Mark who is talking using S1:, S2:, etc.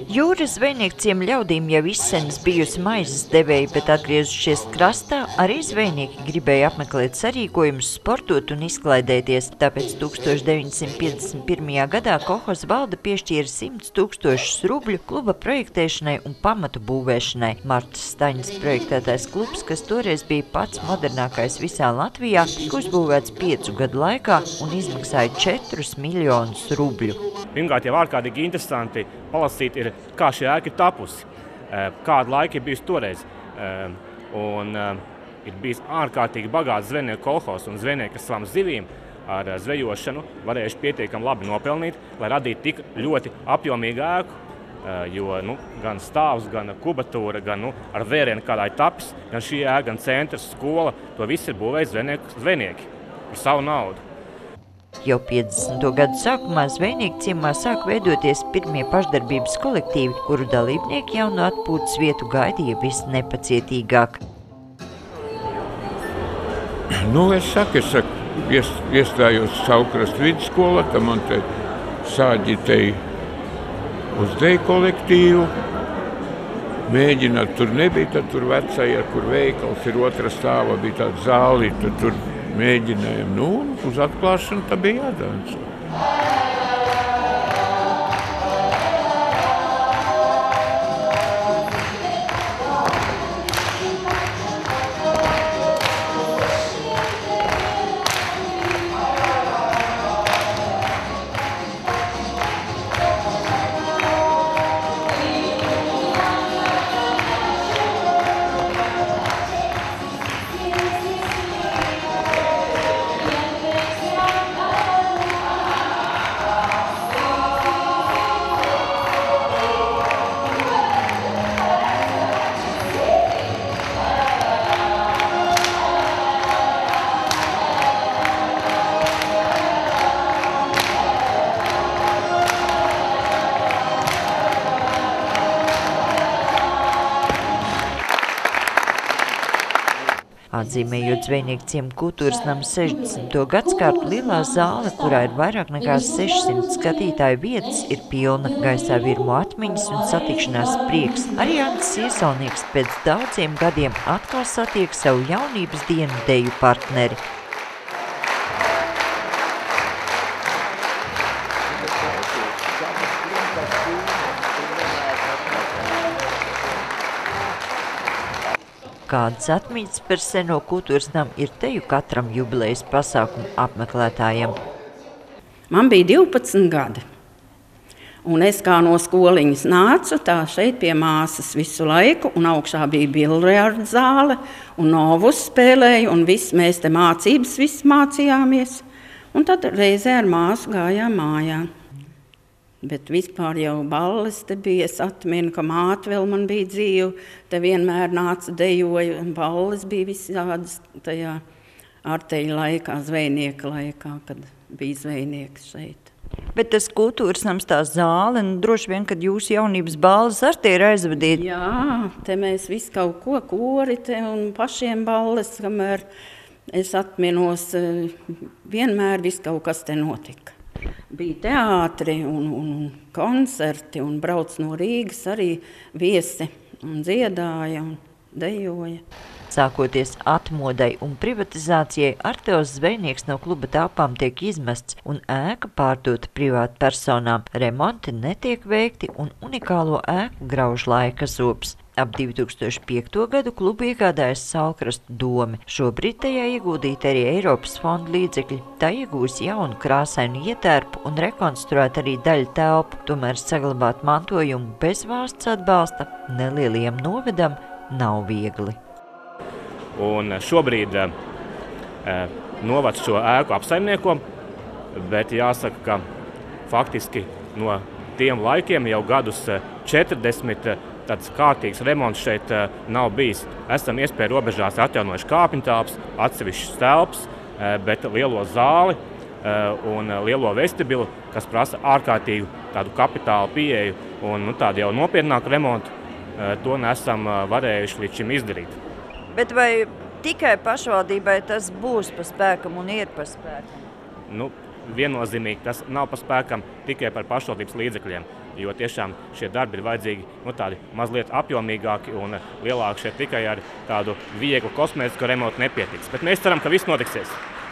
S1: Jūras zvejnieku ciema ļaudīm jau izsenis bijusi maizes devēja, bet atgriezušies krastā, arī zvejnieki gribēja apmeklēt sarīkojumus, sportot un izklaidēties. Tāpēc 1951. gadā kolhozas valde piešķīra 100 000 rubļu kluba projektēšanai un pamatu būvēšanai. Martas Staņas projektētais klubs, kas toreiz bija pats modernākais visā Latvijā, tika uzbūvēts 5 gadu laikā un izmaksāja 4 miljonus rubļu.
S2: Pirmkārt, jau ārkārtīgi interesanti palasīt, kā šī ēka ir tapusi, kāda laika ir bijusi toreiz. Ir bijis ārkārtīgi bagāts zvejnieku kolhozs un zvejnieki ar savām zivīm ar zvejošanu varējuši pietiekami labi nopelnīt, lai radītu tik ļoti apjomīgu ēku. Jo gan stāvs, gan kubatūra, gan ar vērienu kādā ir tapis, gan šī ēka, gan centrs, skola, to viss ir būvējis zvejnieki par savu naudu.
S1: Jau 50. gadu sākumā zvejnieku ciemā sāk veidoties pirmie pašdarbības kolektīvi, kuru dalībnieki jau no atpūtas vietu gaidīja visnepacietīgāk.
S3: Es saku, iestājos Saukrastu vidusskolā, tad man te sāģitēja uz deju kolektīvu. Mēģināt, tur nebija, tad tur vecajā, kur veikals ir otrā stāvā, bija tāda zāli, tad tur mēģinājām, uz atklāšanu tā bija jādanco.
S1: Atzīmējot zvejnieku ciemu kultūras nama 60. gadskārtu, lielā zāle, kurā ir vairāk nekā 600 skatītāju vietas, ir pilna. Gaisā virmo atmiņas un satikšanās prieks. Arī Andis Iesalnieks pēc daudziem gadiem atkal satiek savu jaunības dienu deju partneri. Kādas atmiņas par seno kultūras namu ir teju katram jubilejas pasākumu apmeklētājam?
S4: Man bija 12 gadi, un es kā no skoliņas nācu, tā šeit pie māsas visu laiku, un augšā bija biljarda zāle, un novus spēlēju, un mēs te mācības viss mācījāmies, un tad reizē ar māsu gājām mājā. Bet vispār jau balles te bija, es atminu, ka māte vēl man bija dzīva, te vienmēr nāca dejoja, un balles bija visādas tajā arteļa laikā, zvejnieka laikā, kad bija zvejnieks šeit.
S5: Bet tas kultūras nams, tā zāle, droši vien, kad jūsu jaunības balles ar tie ir aizvadīti.
S4: Jā, te mēs visu kaut ko kori te un pašiem balles, kamēr es atminos, vienmēr viss kaut kas te notika. Bija teātri un koncerti, un brauc no Rīgas arī viesi, un dziedāja un dejoja.
S1: Sākoties atmodai un privatizācijai, Arteos zvejnieks no kluba telpām tiek izmests un ēka pārdota privātu personām. Remonti netiek veikti un unikālo ēku grauž laika zops. Ap 2005. gadu klubu iegādājas Saukrastu dome. Šobrīd tajā ieguldīta arī Eiropas fonda līdzekļi. Tā iegūs jaunu krāsainu ietērpu un rekonstruēt arī daļu telpu. Tomēr saglabāt mantojumu bez valsts atbalsta nelieliem novedam nav viegli.
S2: Un šobrīd novads šo ēku apsaimnieko, bet jāsaka, ka faktiski no tiem laikiem jau gadus 40 tāds kārtīgs remonts šeit nav bijis. Esam iespēja robežās atjaunojuši kāpņu telpas, atsevišķas telpas, bet lielo zāli un lielo vestibilu, kas prasa ārkārtīgu tādu kapitālu pieeju un tādu jau nopietnāku remontu, to nesam varējuši līdz šim izdarīt.
S5: Bet vai tikai pašvaldībai tas būs pa spēkam un ir pa spēkam?
S2: Viennozīmīgi tas nav pa spēkam tikai par pašvaldības līdzekļiem. jo tiešām šie darbi ir vajadzīgi tādi mazliet apjomīgāki un lielāki. Šeit tikai ar tādu vieglu kosmētisku remontu nepietiks. Bet mēs ceram, ka viss notiksies.